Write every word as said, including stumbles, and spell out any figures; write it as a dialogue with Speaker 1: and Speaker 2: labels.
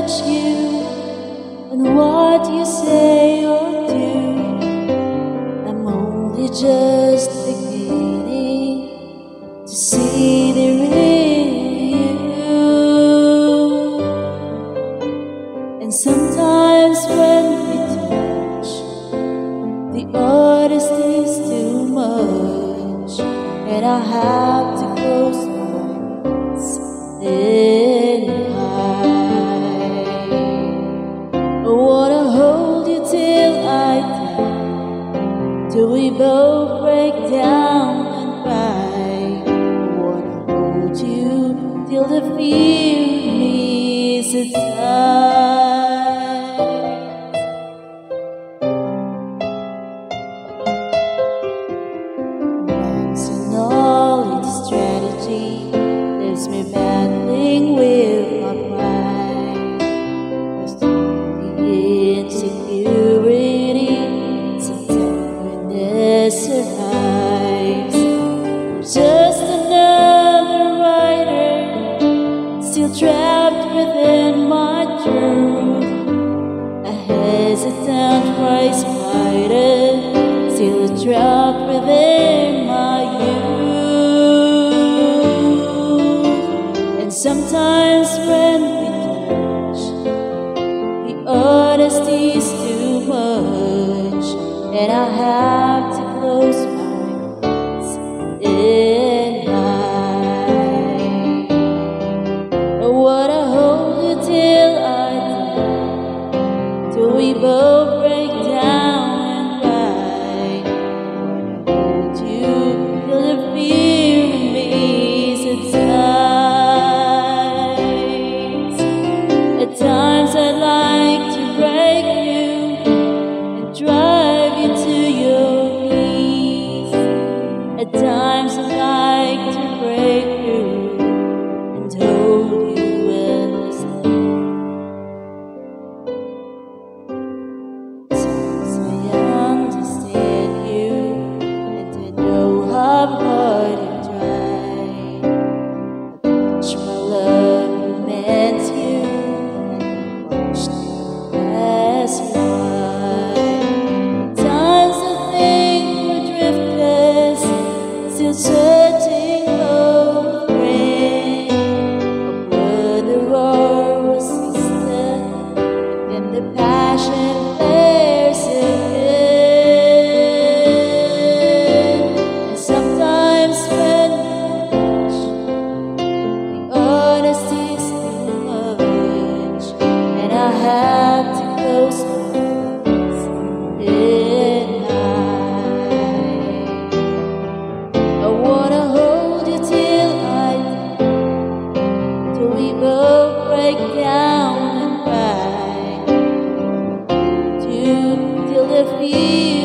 Speaker 1: judge you on what you say or do. I'm only just beginning to see the real you. And sometimes when we touch, the artist is too much, and I have to close my eyes and hide. I wanna hold you till I die, till we both break down and cry. I wanna hold you till the fear in me subsides. Once and all its strategy leaves me battling with my pride. Cause the insecurity sometimes survives. Just another writer, still trapped within my truth. A hesitant prize fighter, still trapped within my youth. And sometimes when we touch, the honesty is too much, and I have to close my eyes and hide. I wanna hold you till I die, till we both break down and cry. I wanna hold you till the fear in me subsides. At times I'd like to break you and drive you to your knees. At times I like to break you and hold you endlessly. Since I understand you, and I know how hard you tried, I watched my love meant you, and I watched you pass by. Times I think we're driftless, still searching for a friend, a brother or a sister, and the passion flares again. And sometimes when we touch, the honesty is too much, and I have to close my eyes and hide. I wanna hold you till I die, till we both break down and cry. I wanna hold you till the fear